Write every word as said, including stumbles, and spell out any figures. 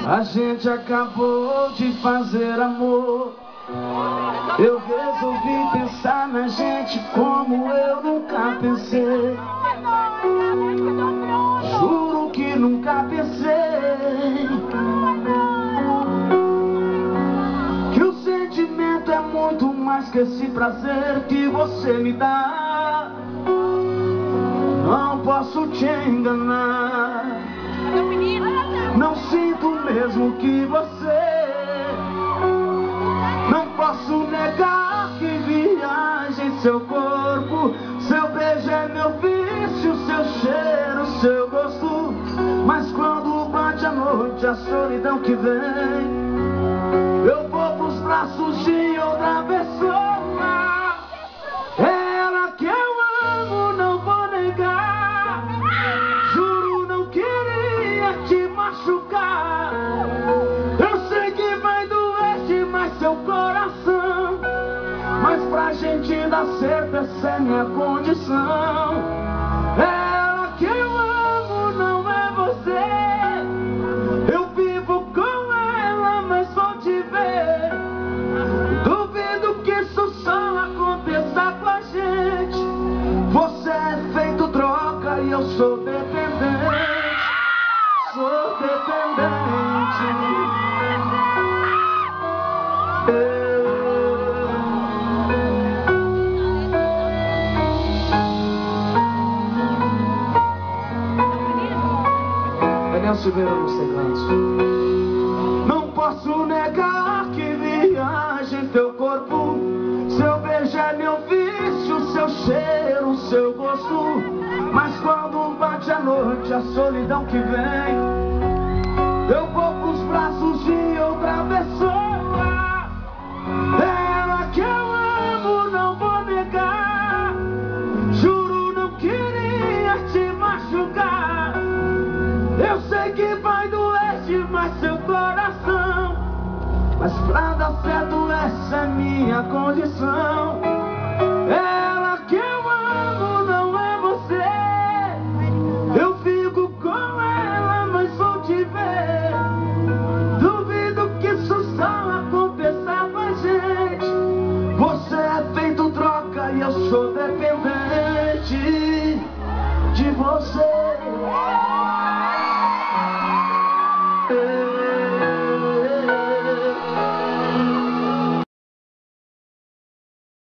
A gente acabou de fazer amor. Eu resolvi pensar na gente como eu nunca pensei. Juro que nunca pensei que o sentimento é muito mais que esse prazer que você me dá. Não posso te enganar, não sinto o mesmo que você. Não posso negar que viaja em seu corpo. Seu beijo é meu vício, seu cheiro, seu gosto. Mas quando bate a noite, a solidão que vem, eu vou pros braços de outra pessoa. É ela que eu amo, não vou negar. Juro, não queria te machucar. Eu sei que vai doer demais seu coração, mas pra gente dar certo essa é minha condição. É ela que eu amo, não é você. Eu vivo com ela, mas vou te ver. Duvido que isso só aconteça com a gente. Você é feito droga e eu sou dependente. Sou dependente. Daniel Silveira nos teclados. Não posso negar que viaja em teu corpo. Seu beijo é meu vício, seu cheiro, seu gosto. Mas quando bate a noite, a solidão que vem, eu vou pros braços de outra pessoa. É ela que eu amo, não vou negar. Juro, não queria te machucar. Eu sei que vai doer demais seu coração, mas pra dar certo essa é minha condição.